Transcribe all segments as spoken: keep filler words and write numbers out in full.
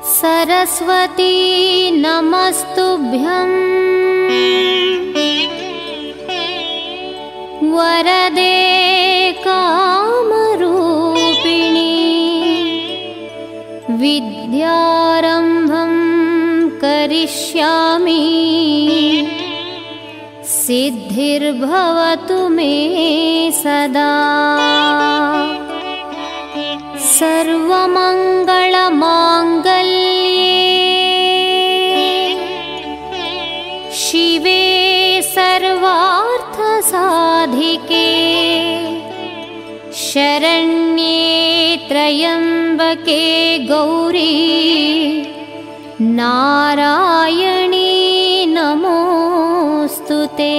सरस्वती नमस्तुभ्यं वरदे कामरूपिणी विद्यारम्भं करिष्यामि सिद्धिर्भवतु मे सदा। सर्वमङ्गलमाङ्गल्ये शिवे सर्वार्थसाधिके शरण्ये त्र्यम्बके गौरी नारायणी नमोस्तुते।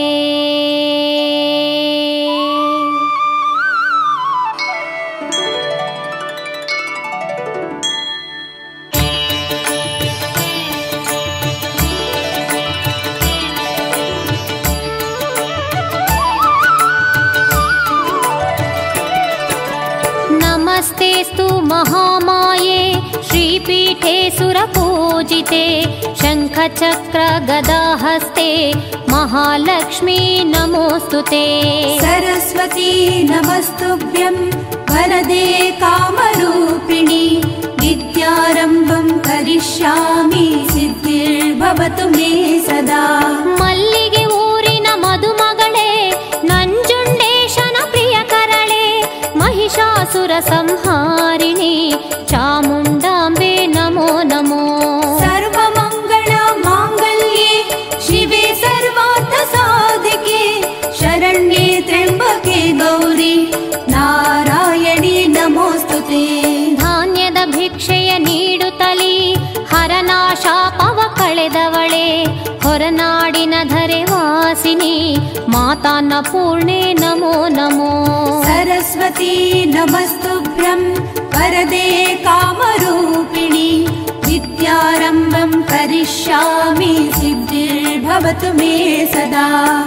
नमस्तेस्तु महामाये श्रीपीठे सुरपूजिते शङ्खचक्र गदाहस्ते महालक्ष्मी नमोस्तुते। सरस्वती नमस्तुभ्यं वरदे कामरूपिणी विद्यारम्भं करिष्यामि सिद्धिर्भवतु मे सदा। मल्लिगे ऊरिन मधुमगळे नंजुंडेशन प्रियकरळे महिषासुर संहारिणी चामुण्डाम्बे नमो नमो। सर्वमङ्गल माङ्गल्ये शिवे सर्वार्थसाधिके शरण्ये त्र्यम्बके गौरी नारायणी नमोस्तुते। धान्यद भिक्षೆಯ ನೀಡುತ್ತಲಿ ಹರನಾಶಾಪವ ಕಳೆದವಳೆ ಹೊರನಾಡಿನ ಧರೆ ವಾಸಿನಿ ಮಾತಾನ್ನಪೂರ್ಣೆ ನಮೋ ನಮೋ। सरस्वती नमस्तुभ्यं वरदे कामरूपिणी विद्यारम्भं करिष्यामि सिद्धिर्भवतु मे सदा।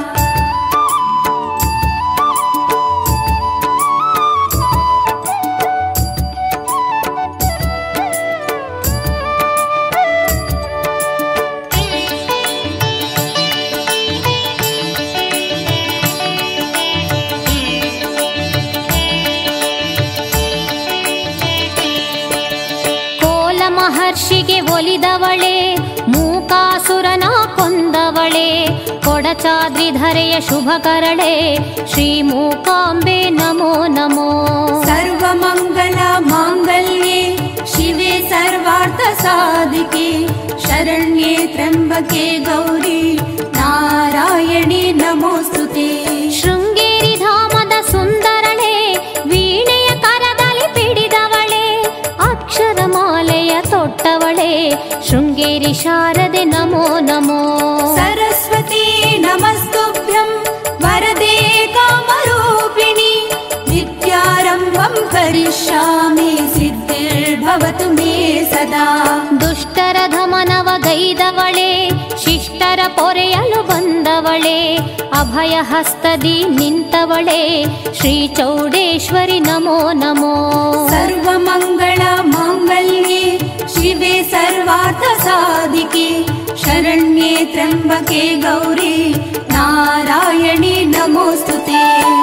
ಮಹರ್ಷಿಗೆ ಒಲಿದವಳೆ ಮೂಕಾಸುರನ ಕೊಂದವಳೆ ಕೊಡಚಾದ್ರಿಧರೆಯ ಶುಭಕರಳೆ ಶ್ರೀ ಮೂಕಾಂಬೆ ನಮೋ ನಮೋ। ಸರ್ವಮಂಗಲ ಮಾಂಗಲ್ಯೆ ಶಿವೆ ಸರ್ವಾರ್ಥ ಸಾಧಿಕೆ ಶರಣ್ಯೆ ತ್ರ್ಯಂಬಕೆ ಗೌರಿ ನಾರಾಯಣಿ ನಮೋಸ್ತುತೆ। ಶೃಂಗೇರಿ ಧಾಮದ ಸುಂದರಳೆ ವೀಣೆಯ ಕರದಲ್ಲಿ ಪಿಡಿದವಳೆ ಅಕ್ಷರಮಾಲೆಯ ತೊಟ್ಟವಳೆ ಶೃಂಗೇರಿ ಶಾರದೆ ನಮೋ ನಮೋ। सरस्वती नमस्तुभ्यं वरदे कामरूपिणी विद्यारम्भं करिष्यामि सिद्धिर्भवतु मे सदा। ದುಷ್ಟರ ಧಮನವ ಗೈದವಳೆ ಶಿಷ್ಟರ ಪೊರೆಯಲು ಬಂದವಳೆ ಅಭಯ ಹಸ್ತದಿ ನಿಂತವಳೆ ಶ್ರೀ ಚೌಡೇಶ್ವರಿ ನಮೋ ನಮೋ। ಸರ್ವಮಂಗಳ ಮಾಂಗಲ್ಯೆ ಶಿವೆ ಸರ್ವಾರ್ಥ ಸಾಧಿಕೆ ಶರಣ್ಯೆ ತ್ರ್ಯಂಬಕೆ ಗೌರಿ ನಾರಾಯಣಿ ನಮೋಸ್ತುತೆ।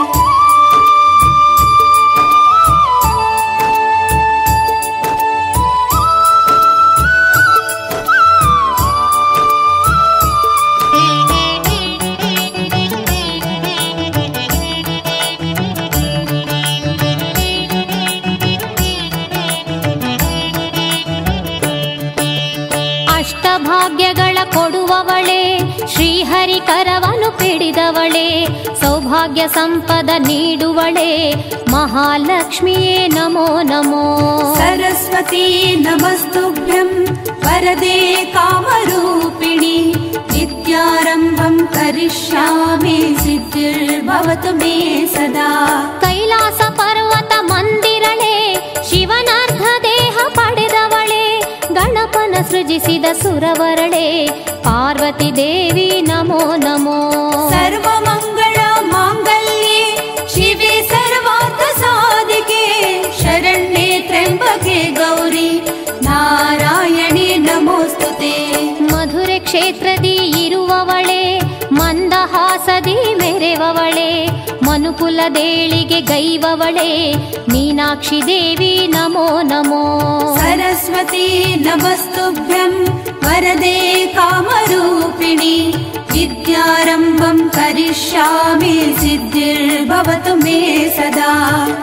ಭಾಗ್ಯಗಳ ಕೊಡುವವಳೆ ಶ್ರೀಹರಿ ಕರವನು ಪಿಡಿದವಳೆ ಸೌಭಾಗ್ಯ ಸಂಪದ ನೀಡುವಳೆ ಮಹಾಲಕ್ಷ್ಮಿಯೇ ನಮೋ ನಮೋ। सरस्वती नमस्तुभ्यं वरदे कामरूपिणी विद्यारम्भं करिष्यामि सिद्धिर्भवतु मे सदा। ಕೈಲಾಸ ಪರ್ವತ ಮಂದಿರಳೆ ಶಿವನಾರ್ಧ ದೇಹ ಪಡೆದವಳೆ ಗಣಪನ ಸೃಜಿಸಿದ ಸುರವರಳೆ ಪಾರ್ವತಿ ದೇವಿ ನಮೋ ನಮೋ। ಸರ್ವಮಂಗಳ ಮಾಂಗಲ್ಯೆ ಶಿವೆ ಸರ್ವಾರ್ಥ ಸಾಧಿಕೆ ಶರಣ್ಯೆ ತ್ರ್ಯಂಬಕೆ ಗೌರಿ ನಾರಾಯಣಿ ಪೊರೆವವಳೆ ಮನುಕುಲದೇಳಿಗೆ ಗೈವವಳೆ ಮೀನಾಕ್ಷಿ ದೇವಿ ನಮೋ ನಮೋ. सरस्वती नमस्तुभ्यं वरदे कामरूपिणि विद्यारम्भं करिष्यामि सिद्धिर्भवतु मे सदा.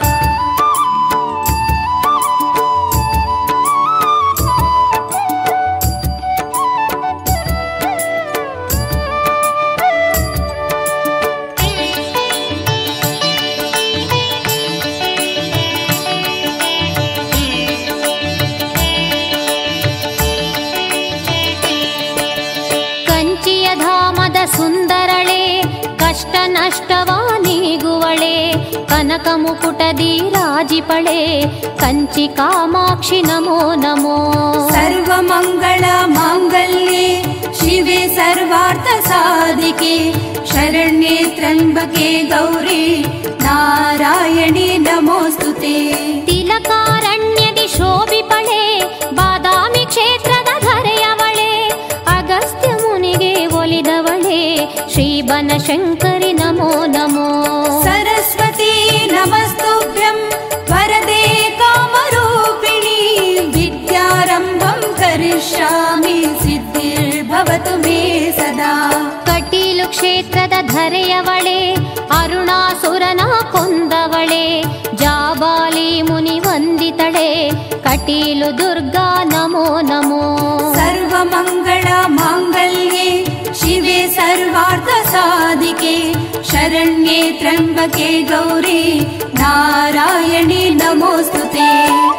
ಸುಂದರಳೆ ಕಷ್ಟ ನಷ್ಟವ ನೀಗುವಳೆ ಕನಕ ಮುಕುಟದಿ ರಾಜಿಪಳೆ ಕಂಚಿ ಕಾಮಾಕ್ಷಿ ನಮೋ ನಮೋ. ಸರ್ವಮಂಗಳ ಮಾಂಗಲ್ಯೆ ಶಿವೆ ಸರ್ವಾರ್ಥ ಸಾಧಿಕೆ ಶರಣ್ಯೆ ತ್ರ್ಯಂಬಕೆ ಗೌರಿ ನಾರಾಯಣಿ ನಮೋಸ್ತುತೆ. ತಿಲಕಾರಣ್ಯದಿ ಶೋಭಿಪಳೆ ಬಾದಾಮಿ ಕ್ಷೇತ್ರದ ಧರೆಯವಳೆ ಅಗಸ್ತ್ಯ ಮುನಿಗೆ ಒಲಿದವಳೆ ಶ್ರೀ ಬನಶಂಕರಿ ನಮೋ ನಮೋ. सरस्वती नमस्तुभ्यं वरदे कामरूपिणि विद्यारम्भं करिष्यामि सिद्धिर्भवतु मे सदा. ಕಟೀಲು ಕ್ಷೇತ್ರದ ಧರೆಯವಳೆ ಅರುಣಾಸುರನ ಕೊಂದವಳೆ ಜಾಬಾಲಿ ಮುನಿ ವಂದಿತಳೆ ಕಟೀಲು ದುರ್ಗಾ ನಮೋ ನಮೋ. ಸರ್ವಮಂಗಳ ಮಾಂಗಲ್ಯೆ ಶಿವೆ ಸರ್ವಾರ್ಥ ಸಾಧಿಕೆ ಶರಣ್ಯೆ ತ್ರ್ಯಂಬಕೆ ಗೌರಿ ನಾರಾಯಣಿ ನಮೋಸ್ತುತೆ.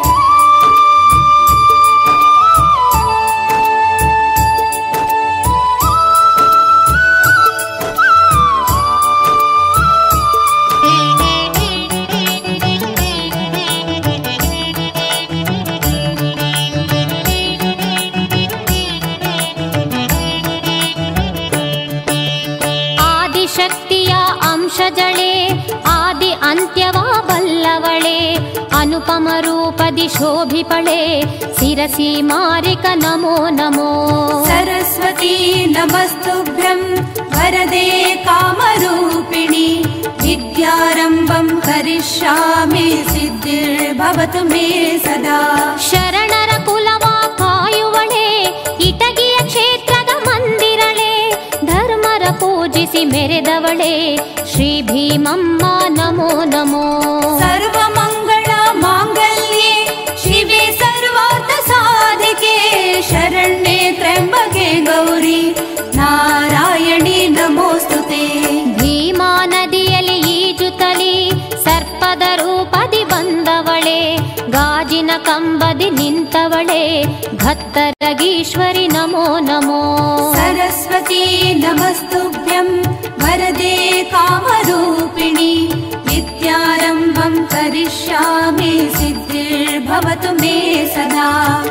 ಶಕ್ತಿಯ ಅಂಶಜಳೆ ಆದಿ ಅಂತ್ಯವ ಬಲ್ಲವಳೆ ಅನುಪಮ ರೂಪದಿ ಶೋಭಿಪಳೆ ಶಿರಸಿ ಮಾರಿಕ ನಮೋ ನಮೋ. सरस्वती नमस्तुभ्यं वरदे कामरूपिणि विद्यारम्भं करिष्यामि सिद्धिर्भवतु मे सदा. ಶರಣರ ಕುಲವ ಕಾಯುವಳೆ ಇಟಗಿಯ ಕ್ಷೇತ್ರದ ಮಂದಿರಳೆ ಧರ್ಮರ ಪೂಜಿಸಿ ಮೆರೆದವಳೆ ಶ್ರೀ ಭೀಮಮ್ಮ ನಮೋ ನಮೋ. ಸರ್ವಮಂಗಳ ಮಾಂಗಲ್ಯೆ ಶಿವೆ ಸರ್ವಾರ್ಥ ಸಾಧಿಕೆ ಶರಣ್ಯೆ ತ್ರ್ಯಂಬಕೆ ಗೌರಿ ನಾರಾಯಣಿ ನಮೋಸ್ತುತೆ. ಭೀಮಾ ನದಿಯಲ್ಲಿ ಈಜುತ್ತಲಿ ಸರ್ಪದ ರೂಪದಿ ಬಂದವಳೆ ಗಾಜಿನ ಕಂಬದಿ ನಿಂತವಳೆ ಭತ್ತರಗೀಶ್ವರಿ ನಮೋ ನಮೋ. सरस्वती नमस्तुभ्यं वरदे कामरूपिणि विद्यारम्भं करिष्यामि सिद्धिर्भवतु मे सदा.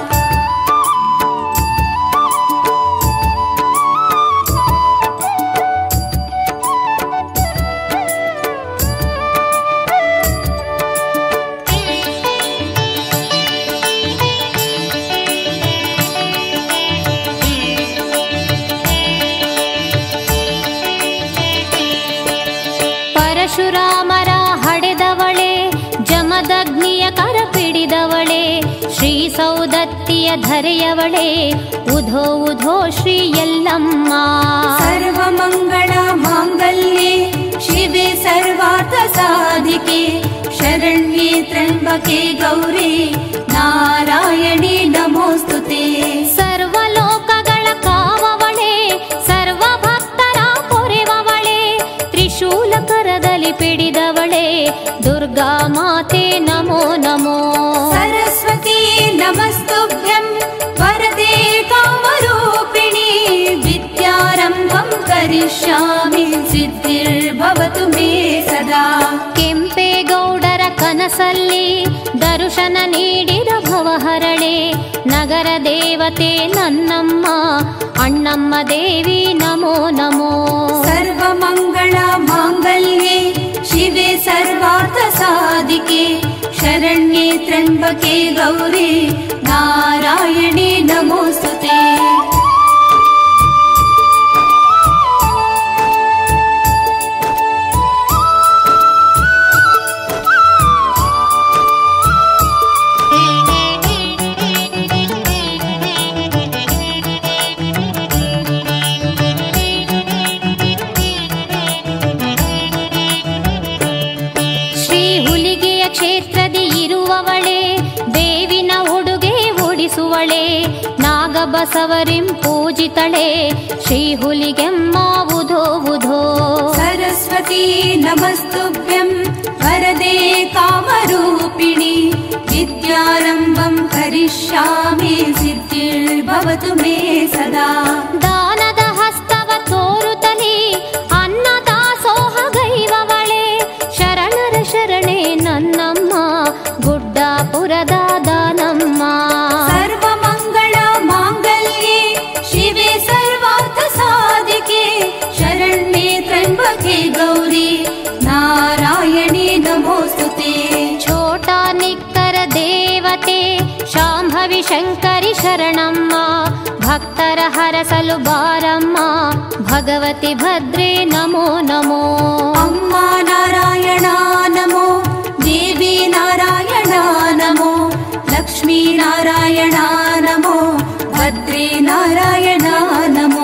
ಪರಶುರಾಮರ ಹಡೆದವಳೆ ಜಮದಗ್ನಿಯ ಕರ ಪಿಡಿದವಳೆ ಶ್ರೀ ಸೌದತ್ತಿಯ ಧರೆಯವಳೆ ಉಧೋ ಉಧೋ ಶ್ರೀ ಯಲ್ಲಮ್ಮ. ಸರ್ವಮಂಗಳ ಮಾಂಗಲ್ಯೆ ಶಿವೆ ಸರ್ವಾರ್ಥ ಸಾಧಿಕೆ ಶರಣ್ಯೆ ತ್ರ್ಯಂಬಕೆ ಗೌರಿ ನಾರಾಯಣಿ ನಮೋಸ್ತುತೆ. ಸರ್ವಲೋಕಗಳ ಕಾವವಳೆ ಸರ್ವ ಭಕ್ತರ ಪೊರೆವವಳೆ ತ್ರಿಶೂಲ ಕರದಲ್ಲಿ ಪಿಡಿದವಳೆ ದುರ್ಗಾ ಮಾತೆ ನಮೋ ನಮೋ. सरस्वती नमस्तुभ्यं वरदे कामरूपिणि विद्यारम्भं करिष्यामि सिद्धिर्भवतु मे सदा. ಕೆಂಪೇಗೌಡರ ಕನಸಲ್ಲಿ ದರ್ಶನ ನೀಡಿದ ಭವಹರಳೆ ನಗರ ದೇವತೆ ನನ್ನಮ್ಮ ಅಣ್ಣಮ್ಮ ದೇವಿ ನಮೋ ನಮೋ. ಸರ್ವಮಂಗಳ ಮಾಂಗಲ್ಯೆ ಶಿವೆ ಸರ್ವಾರ್ಥ ಸಾಧಿಕೆ ಶರಣ್ಯೆ ತ್ರ್ಯಂಬಕೆ ಗೌರಿ ನಾರಾಯಣಿ ನಮೋಸ್ತುತೆ. ನಾಗಬಸವರಿಂ ಪೂಜಿತಳೆ ಶ್ರೀಹುಲಿಗೆಮ್ಮ ಉಧೋ ಉಧೋ. ಸರಸ್ವತಿ ನಮಸ್ತುಭ್ಯಂ ವರದೆ ಕಾಮರೂಪಿಣಿ ವಿದ್ಯಾರಂಭಂ ಕರಿಷ್ಯಾಮಿ ಸಿದ್ಧಿರ್ಭವತು ಮೇ ಸದಾ. ದಾನದ ಹಸ್ತವ ತೋರುತ್ತಲಿ ಅನ್ನದಾಸೋಹಗೈವವಳೆ ಶರಣರ ಶರಣೆ ನನ್ನಮ್ಮ ಗುಡ್ಡಾಪುರದ ದಾನಮ್ಮ. ಸರ್ವಮಂಗಳ ಮಾಂಗಲ್ಯೆ ಶಿವೆ ಸರ್ವಾರ್ಥ ಸಾಧಿಕೆ ಶರಣ್ಯೆ ತ್ರ್ಯಂಬಕೆ ಗೌರಿ ನಾರಾಯಣಿ ನಮೋಸ್ತುತೆ. ಛೋಟಾ ನಿಕ್ಕರ ದೇವತೆ ಶಾಂಭವಿ ಶಂಕರಿ ಶರಣಮ್ಮ ಭಕ್ತರ ಹರಸಲು ಬಾರಮ್ಮ ಭಗವತಿ ಭದ್ರೇ ನಮೋ ನಮೋ. ಅಮ್ಮ ನಾರಾಯಣ ನಮೋ, ದೇವಿ ನಾರಾಯಣ ನಮೋ, ಲಕ್ಷ್ಮೀ ನಾರಾಯಣ ನಮೋ, ಭದ್ರೇ ನಾರಾಯಣ ನಮೋ.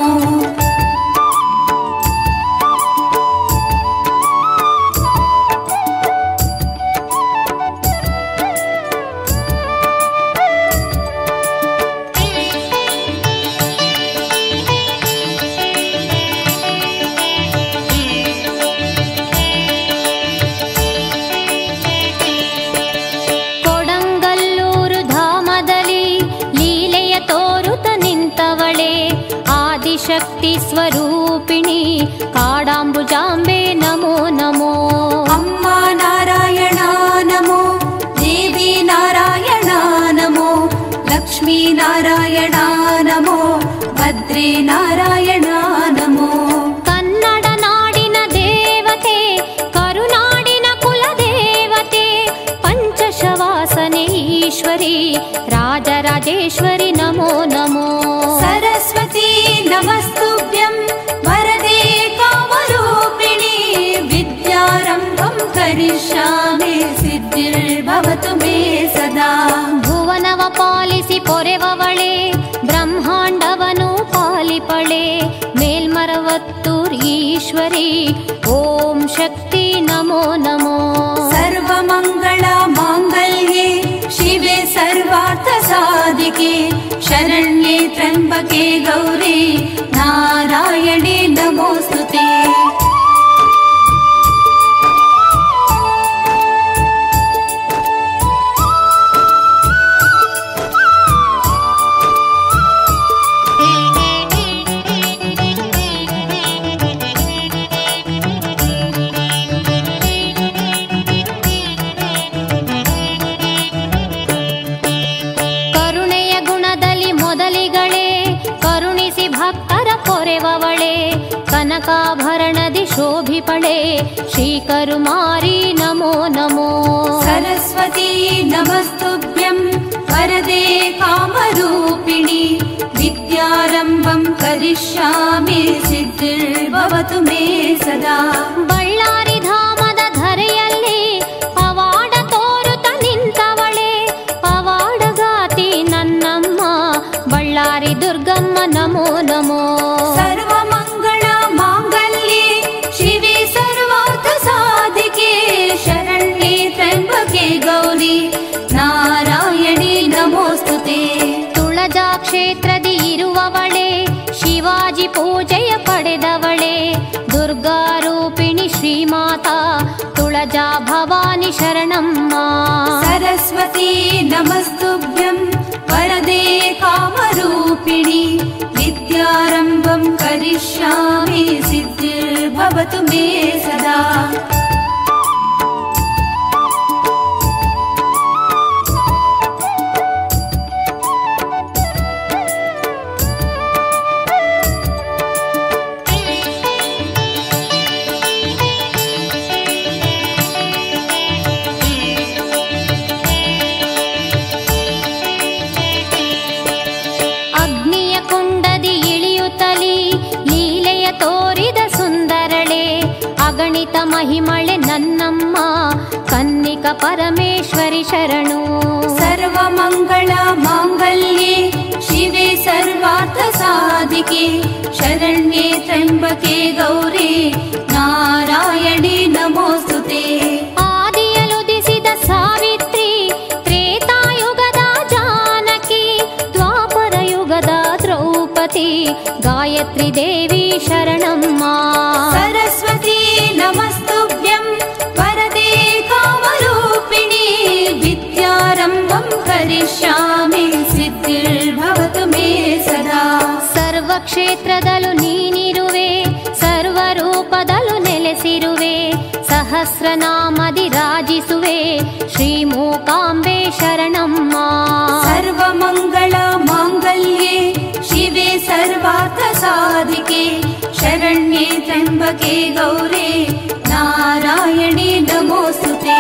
ಶಕ್ತಿ ಸ್ವರೂಪಿಣಿ ಕಾಡಾಂಬುಜಾಂಬೆ ನಮೋ ನಮೋ. ಅಮ್ಮ ನಾರಾಯಣ ನಮೋ, ದೇವಿ ನಾರಾಯಣ ನಮೋ, ಲಕ್ಷ್ಮೀ ನಾರಾಯಣ ನಮೋ, ಭದ್ರೇ ನಾರಾಯಣ ನಮೋ. ಕನ್ನಡ ನಾಡಿನ ದೇವತೆ ಕರುನಾಡಿನ ಕುಲದೇವತೆ ಪಂಚಶವಾಸನೆ ಈಶ್ವರಿ ರಾಜರಾಜೇಶ್ವರಿ ನಮೋ ನಮೋ. ಸರಸ್ವತಿ ನಮಸ್ತುಭ್ಯಂ ವರದೆ ಕಾಮರೂಪಿಣಿ ವಿದ್ಯಾರಂಭಂ ಕರಿಷ್ಯಾಮಿ ಸಿದ್ಧಿರ್ಭವತು ಮೇ ಸದಾ. ಭುವನವ ಪಾಲಿಸಿ ಪೊರೆವವಳೆ ಬ್ರಹ್ಮಾಂಡವನು ಪಾಲಿಪಳೆ ಮೇಲ್ಮರವತ್ತೂರ್ ಈಶ್ವರಿ ಓಂ ಶಕ್ತಿ ನಮೋ ನಮೋ. ಸರ್ವಮಂಗಳ ಮಾಂಗಲ್ಯೆ ಶಿವೆ ಸರ್ವಾರ್ಥ ಸಾಧಿಕೆ ಶರಣ್ಯೆ ತ್ರ್ಯಂಬಕೆ ಗೌರಿ ನಾರಾಯಣಿ ನಮೋಸ್ತುತೆ. ಕನಕಾಭರಣದಿ ಶೋಭಿಪಳೆ ಶ್ರೀಕರುಮಾರಿ ನಮೋ ನಮೋ. ಸರಸ್ವತಿ ನಮಸ್ತುಭ್ಯಂ ವರದೆ ಕಾಮರೂಪಿಣಿ ವಿದ್ಯಾರಂಭಂ ಕರಿಷ್ಯಾಮಿ ಸಿದ್ಧಿರ್ಭವತು ಮೇ ಸದಾ. ಬಳ್ಳಾರಿ ಧಾಮದ ಧರೆಯಲ್ಲಿ ಪವಾಡ ತೋರುತ್ತ ನಿಂತವಳೆ ಪವಾಡಗಾತಿ ನನ್ನಮ್ಮ ಬಳ್ಳಾರಿ ದುರ್ಗಮ್ಮ ನಮೋ ನಮೋ. ಸರ್ವಮಂಗಳ ಮಾಂಗಲ್ಯೆ ಶಿವೆ ಸರ್ವಾರ್ಥ ಸಾಧಿಕೆ ಶರಣ್ಯೆ ತ್ರ್ಯಂಬಕೆ ಗೌರಿ ನಾರಾಯಣಿ ನಮೋಸ್ತುತೆ. ತುಳಜಾ ಕ್ಷೇತ್ರದಿ ಇರುವವಳೆ ಶಿವಾಜಿ ಪೂಜೆಯ ಪಡೆದವಳೆ ದುರ್ಗಾರೂಪಿಣಿ ಶ್ರೀಮಾತಾ ತುಳಜಾ ಭವಾನಿ ಶರಣಮ್ಮ. ಸರಸ್ವತಿ ನಮಸ್ತುಭ್ಯಂ ವರದೆ ಕಾಮರೂಪಿಣಿ ವಿದ್ಯಾರಂಭಂ ಕರಿಷ್ಯಾಮಿ ಸಿದ್ಧಿರ್ಭವತು ಮೇ ಸದಾ. ಅಗಣಿತ ಮಹಿಮಳೆ ನನ್ನಮ್ಮ ಕನ್ನಿಕ ಪರಮೇಶ್ವರಿ ಶರಣು. ಸರ್ವಮಂಗಳ ಮಾಂಗಲ್ಯೆ ಶಿವೆ ಸರ್ವಾರ್ಥ ಸಾಧಿಕೆ ಶರಣ್ಯೆ ತ್ರ್ಯಂಬಕೆ ಗೌರಿ ನಾರಾಯಣಿ ನಮೋಸ್ತುತೆ. ಆದಿಯಲುದಿಸಿದ ಸಾವಿತ್ರಿ ತ್ರೇತಾಯುಗದ ಜಾನಕಿ ದ್ವಾಪರ ಯುಗದ ಸರಸ್ವತಿ ಗಾಯತ್ರಿ ದೇವಿ ಶರಣಮ್ಮ. ಸರಸ್ವತಿ ನಮಸ್ತುಭ್ಯಂ ವರದೆ ಕಾಮರೂಪಿಣಿ ವಿದ್ಯಾರಂಭಂ ಕರಿಷ್ಯಾಮಿ ಸಿದ್ಧಿರ್ಭವತು ಮೇ ಸದಾ. ಸರ್ವಕ್ಷೇತ್ರದಲ್ಲೂ ನೀನಿರುವೆ, ಸರ್ವರೂಪದಲ್ಲೂ ನೆಲೆಸಿರುವೆ, ಸಹಸ್ರನಾಮದಿ ರಾಜಿಸುವೆ ಶ್ರೀ ಮೂಕಾಂಬೆ ಶರಣಮ್ಮ. ಸರ್ವಮಂಗಳ ಮಾಂಗಲ್ಯೆ ಶಿವೆ ಸರ್ವಾರ್ಥ ಸಾಧಿಕೆ ಶರಣ್ಯೆ ತ್ರ್ಯಂಬಕೆ ಗೌರಿ ನಾರಾಯಣಿ ನಮೋಸ್ತುತೆ.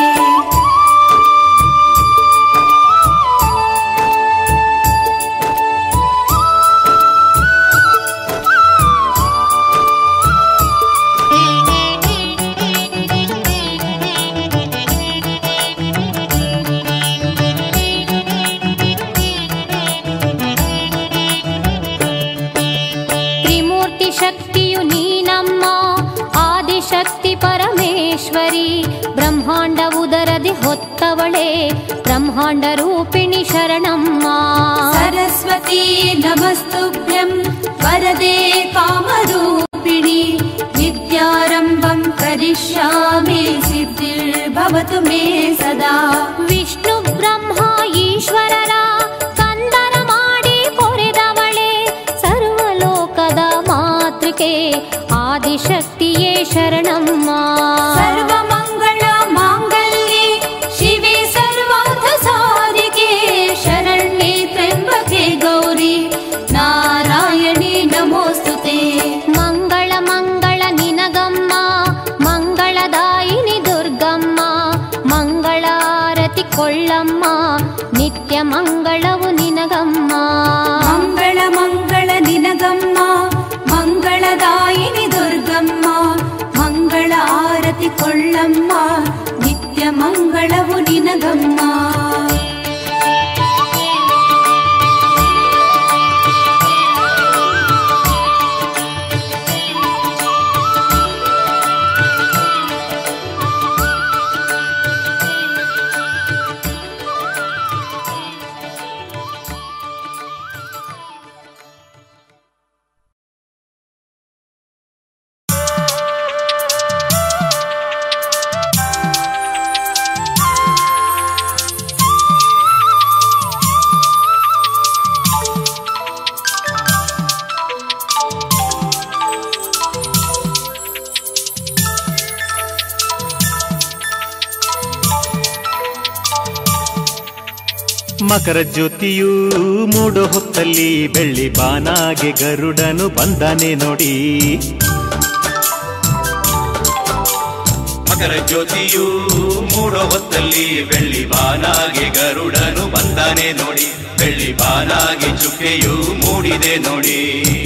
ಶಕ್ತಿಯು ನೀನಮ್ಮ ಆದಿಶಕ್ತಿ ಪರಮೇಶ್ವರಿ, ಬ್ರಹ್ಮಾಂಡ ಉದರದಿ ಹೊತ್ತವಳೆ ಬ್ರಹ್ಮಾಂಡ ರೂಪಿಣಿ ಶರಣಮ್ಮ. ಸರಸ್ವತಿ ನಮಸ್ತುಭ್ಯಂ ವರದೆ ಕಾಮರೂಪಿಣಿ ವಿದ್ಯಾರಂಭಂ ಕರಿಷ್ಯಾಮಿ ಸಿದ್ಧಿರ್ಭವತು ಮೇ ಸದಾ. ವಿಷ್ಣು ಬ್ರಹ್ಮ ಈಶ್ವರರ ಕಂದರ ಮಾಡಿ ಕೊರೆದವಳೆ ಸರ್ವಲೋಕದ ಮಾತೃಕೆ ಆದಿಶಕ್ತಿಯೇ ಶರಣಮ್ಮ. ಸರ್ವಮಂಗಳ ಮಾಂಗಲ್ಯೆ ಶಿವೆ ಸರ್ವಾರ್ಥ ಸಾಧಿಕೆ ಶರಣ್ಯೆ ತ್ರ್ಯಂಬಕೆ ಗೌರಿ ನಾರಾಯಣಿ ನಮೋಸ್ತುತೆ. ಮಂಗಳ ಮಂಗಳ ನಿನಗಮ್ಮ ಮಂಗಳದಾಯಿನಿ ದುರ್ಗಮ್ಮ, ಮಂಗಳಾರತಿ ಕೊಳ್ಳಮ್ಮ ನಿತ್ಯ ಮಂಗಳವು ನಿನಗಮ್ಮ. ಮಂಗಳ ಮಂಗಳ ನಿನಗಮ್ಮ ಮಂಗಳದಾಯಿನಿ ದುರ್ಗಮ್ಮ, ಮಂಗಳ ಆರತಿ ಕೊಳ್ಳಮ್ಮ ನಿತ್ಯ ಮಂಗಳವು ನಿನಗಮ್ಮ. ಮಕರ ಜ್ಯೋತಿಯು ಮೂಡೋ ಹೊತ್ತಲ್ಲಿ ಬೆಳ್ಳಿ ಬಾನಾಗೆ ಗರುಡನು ಬಂದಾನೆ ನೋಡಿ. ಮಕರ ಜ್ಯೋತಿಯು ಮೂಡೋ ಹೊತ್ತಲ್ಲಿ ಬೆಳ್ಳಿ ಬಾನಾಗೆ ಗರುಡನು ಬಂದಾನೆ ನೋಡಿ. ಬೆಳ್ಳಿ ಬಾನಾಗೆ ಚುಕ್ಕೆಯು ಮೂಡಿದೆ ನೋಡಿ.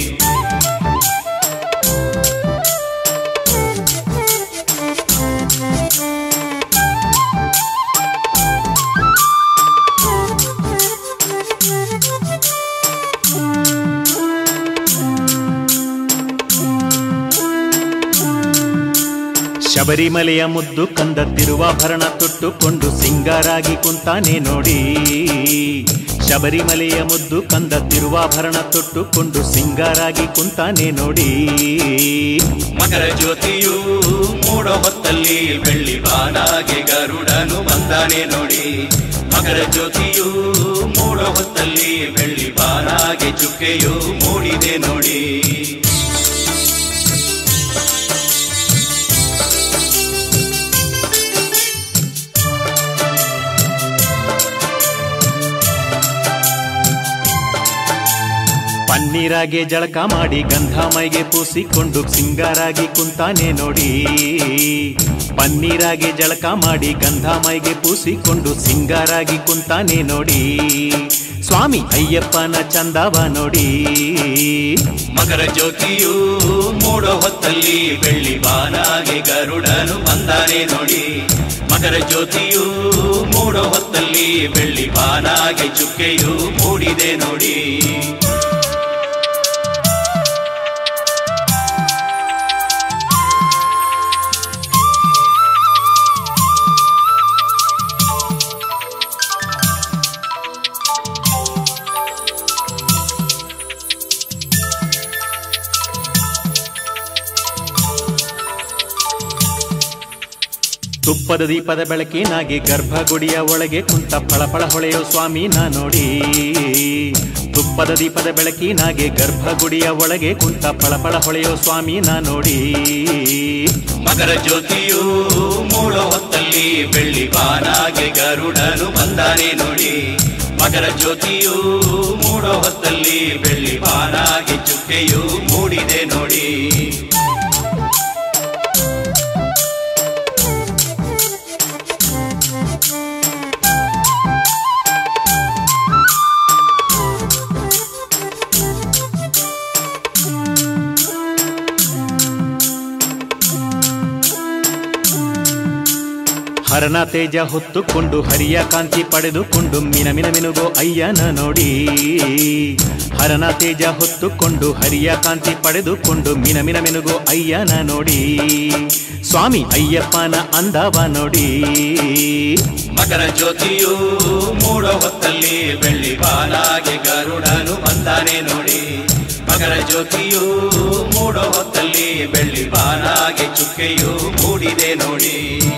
ಶಬರಿಮಲೆಯ ಮುದ್ದು ಕಂದ ತಿರುವಾಭರಣ ತೊಟ್ಟುಕೊಂಡು ಸಿಂಗಾರಾಗಿ ಕುಂತಾನೆ ನೋಡಿ. ಶಬರಿಮಲೆಯ ಮುದ್ದು ಕಂದ ತಿರುವಾಭರಣ ತೊಟ್ಟುಕೊಂಡು ಸಿಂಗಾರಾಗಿ ಕುಂತಾನೆ ನೋಡಿ. ಮಕರ ಜ್ಯೋತಿಯು ಮೂಡೋ ಹೊತ್ತಲ್ಲಿ ಬೆಳ್ಳಿ ಬಾನಾಗೆ ಗರುಡನು ಬಂದಾನೆ ನೋಡಿ. ಮಕರ ಜ್ಯೋತಿಯು ಮೂಡೋ ಹೊತ್ತಲ್ಲಿ ಬೆಳ್ಳಿ ಬಾನಾಗೆ ಚುಕ್ಕೆಯು ಮೂಡಿದೆ ನೋಡಿ. ಪನ್ನೀರಾಗೆ ಜಳಕ ಮಾಡಿ ಗಂಧ ಮೈಗೆ ಪೂಸಿಕೊಂಡು ಸಿಂಗಾರಾಗಿ ಕುಂತಾನೆ ನೋಡಿ. ಪನ್ನೀರಾಗೆ ಜಳಕ ಮಾಡಿ ಗಂಧ ಮೈಗೆ ಪೂಸಿಕೊಂಡು ಸಿಂಗಾರಾಗಿ ಕುಂತಾನೆ ನೋಡಿ. ಸ್ವಾಮಿ ಅಯ್ಯಪ್ಪನ ಚಂದವ ನೋಡಿ. ಮಕರ ಜ್ಯೋತಿಯು ಮೂಡೋ ಹೊತ್ತಲ್ಲಿ ಬೆಳ್ಳಿ ಬಾನಾಗೆ ಗರುಡನು ಬಂದಾನೆ ನೋಡಿ. ಮಕರ ಜ್ಯೋತಿಯು ಮೂಡೋ ಹೊತ್ತಲ್ಲಿ ಬೆಳ್ಳಿ ಬಾನಾಗೆ ಚುಕ್ಕೆಯು ಮೂಡಿದೆ ನೋಡಿ. ತುಪ್ಪದ ದೀಪದ ಬೆಳಕಿನಾಗಿ ಗರ್ಭಗುಡಿಯ ಒಳಗೆ ಕುಂತ ಫಳಫಳ ಹೊಳೆಯೋ ಸ್ವಾಮಿ ನಾ ನೋಡಿ. ತುಪ್ಪದ ದೀಪದ ಬೆಳಕಿನಾಗೆ ಗರ್ಭಗುಡಿಯ ಒಳಗೆ ಕುಂತ ಫಳಫಳ ಹೊಳೆಯೋ ಸ್ವಾಮಿ ನಾ ನೋಡಿ. ಮಕರ ಜ್ಯೋತಿಯು ಮೂಡೋ ಹೊತ್ತಲ್ಲಿ ಬೆಳ್ಳಿ ಬಾನಾಗೆ ಗರುಡನು ಬಂದಾನೆ ನೋಡಿ. ಮಕರ ಜ್ಯೋತಿಯು ಮೂಡೋ ಹೊತ್ತಲ್ಲಿ ಬೆಳ್ಳಿ ಬಾನಾಗೆ ಚುಕ್ಕೆಯು ಮೂಡಿದೆ ನೋಡಿ. ಹರನ ತೇಜ ಹೊತ್ತುಕೊಂಡು ಹರಿಯ ಕಾಂತಿ ಪಡೆದುಕೊಂಡು ಮಿನ ಮಿನ ಮಿನುಗೋ ಅಯ್ಯನ ನೋಡಿ. ಹರನ ತೇಜ ಹೊತ್ತುಕೊಂಡು ಹರಿಯ ಕಾಂತಿ ಪಡೆದುಕೊಂಡು ಮಿನ ಮಿನ ಮಿನುಗೋ ಅಯ್ಯನ ನೋಡಿ. ಸ್ವಾಮಿ ಅಯ್ಯಪ್ಪನ ಅಂದವ ನೋಡಿ. ಮಕರ ಜ್ಯೋತಿಯು ಮೂಡೋ ಹೊತ್ತಲ್ಲಿ ಬೆಳ್ಳಿ ಬಾಲಾಗೆ ಗರುಡನು ಬಂದಾನೆ ನೋಡಿ. ಮಕರ ಜ್ಯೋತಿಯು ಮೂಡೋ ಹೊತ್ತಲ್ಲಿ ಬೆಳ್ಳಿ ಬಾಲಾಗೆ ಚುಕ್ಕೆಯು ಮೂಡಿದೆ ನೋಡಿ.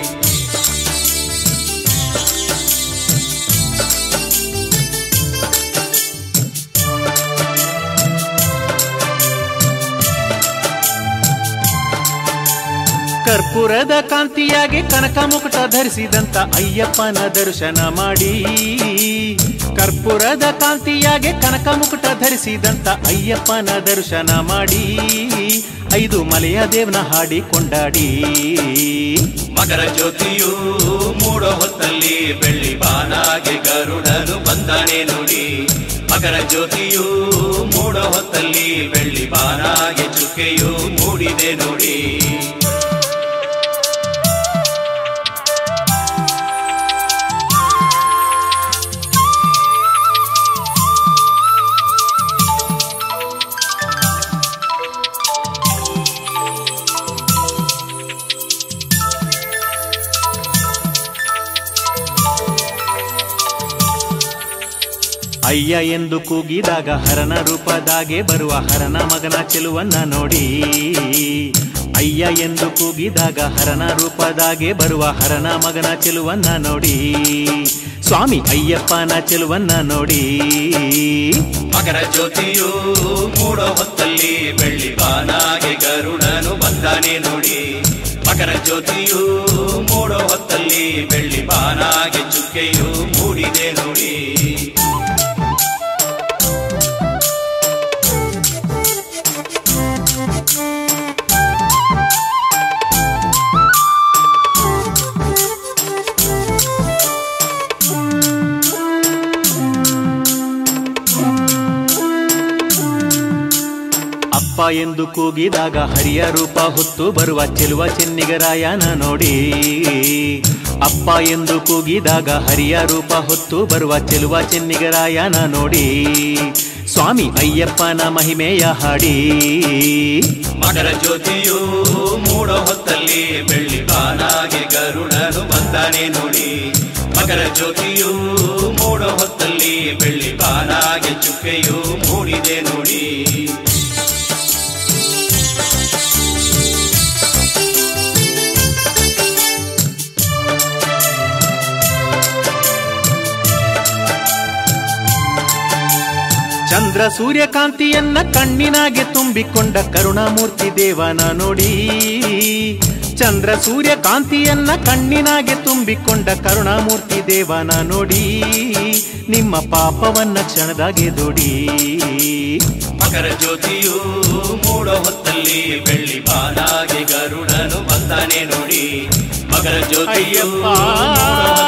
ಕರ್ಪೂರದ ಕಾಂತಿಯಾಗಿ ಕನಕ ಮುಕುಟ ಧರಿಸಿದಂತ ಅಯ್ಯಪ್ಪನ ದರ್ಶನ ಮಾಡಿ. ಕರ್ಪೂರದ ಕಾಂತಿಯಾಗಿ ಕನಕ ಮುಕುಟ ಧರಿಸಿದಂತ ಅಯ್ಯಪ್ಪನ ದರ್ಶನ ಮಾಡಿ. ಐದು ಮಲೆಯ ದೇವನ ಹಾಡಿ ಕೊಂಡಾಡಿ. ಮಕರ ಜ್ಯೋತಿಯು ಮೂಡೋ ಹೊತ್ತಲ್ಲಿ ಬೆಳ್ಳಿ ಬಾನಾಗೆ ಗರುಡನು ಬಂದಾನೆ ನೋಡಿ. ಮಕರ ಜ್ಯೋತಿಯು ಮೂಡೋ ಹೊತ್ತಲ್ಲಿ ಬೆಳ್ಳಿ ಬಾನಾಗೆ ಚುಕ್ಕೆಯು ಮೂಡಿದೆ ನೋಡಿ. ಅಯ್ಯ ಎಂದು ಕೂಗಿದಾಗ ಹರನ ರೂಪದಾಗೆ ಬರುವ ಹರನ ಮಗನ ಚೆಲುವನ್ನ ನೋಡಿ. ಅಯ್ಯ ಎಂದು ಕೂಗಿದಾಗ ಹರನ ರೂಪದಾಗೆ ಬರುವ ಹರನ ಮಗನ ಚೆಲುವನ್ನ ನೋಡಿ. ಸ್ವಾಮಿ ಅಯ್ಯಪ್ಪನ ಚೆಲುವನ್ನ ನೋಡಿ. ಮಕರ ಜ್ಯೋತಿಯು ಮೂಡೋ ಹೊತ್ತಲ್ಲಿ ಬೆಳ್ಳಿ ಬಾನಾಗೆ ಗರುಡನು ಬಂದಾನೆ ನೋಡಿ. ಮಕರ ಜ್ಯೋತಿಯು ಮೂಡೋ ಹೊತ್ತಲ್ಲಿ ಬೆಳ್ಳಿ ಬಾನಾಗೆ ಚುಕ್ಕೆಯು ಮೂಡಿದೆ ನೋಡಿ. ಅಪ್ಪ ಎಂದು ಕೂಗಿದಾಗ ಹರಿಯ ರೂಪ ಹೊತ್ತು ಬರುವ ಚೆಲುವ ಚೆನ್ನಿಗರಾಯನ ನೋಡಿ. ಅಪ್ಪ ಎಂದು ಕೂಗಿದಾಗ ಹರಿಯ ರೂಪ ಹೊತ್ತು ಬರುವ ಚೆಲುವ ಚೆನ್ನಿಗರಾಯನ ನೋಡಿ. ಸ್ವಾಮಿ ಅಯ್ಯಪ್ಪನ ಮಹಿಮೆಯ ಹಾಡಿ. ಮಕರ ಜ್ಯೋತಿಯು ಮೂಡೋ ಹೊತ್ತಲ್ಲಿ ಬೆಳ್ಳಿ ಬಾನಾಗೆ ಗರುಡನು ಬಂದಾನೆ ನೋಡಿ. ಮಕರ ಜ್ಯೋತಿಯು ಮೂಡೋ ಹೊತ್ತಲ್ಲಿ ಬೆಳ್ಳಿ ಬಾನಾಗೆ ಚುಕ್ಕೆಯು ಮೂಡಿದೆ ನೋಡಿ. ಚಂದ್ರ ಸೂರ್ಯಕಾಂತಿಯನ್ನ ಕಣ್ಣಿನಾಗೆ ತುಂಬಿಕೊಂಡ ಕರುಣಾಮೂರ್ತಿ ದೇವನ ನೋಡಿ. ಚಂದ್ರ ಸೂರ್ಯಕಾಂತಿಯನ್ನ ಕಣ್ಣಿನಾಗೆ ತುಂಬಿಕೊಂಡ ಕರುಣಾಮೂರ್ತಿ ದೇವನ ನೋಡಿ. ನಿಮ್ಮ ಪಾಪವನ್ನ ಕ್ಷಣದಾಗೆ ದೊಡಿ. ಮಕರ ಜ್ಯೋತಿಯು ಮೂಡೋ ಹೊತ್ತಲ್ಲಿ ಬೆಳ್ಳಿ ಬಾನಾಗೆ ಗರುಡನು ಬಂದಾನೆ ನೋಡಿ. ಮಕರ ಜ್ಯೋತಿಯು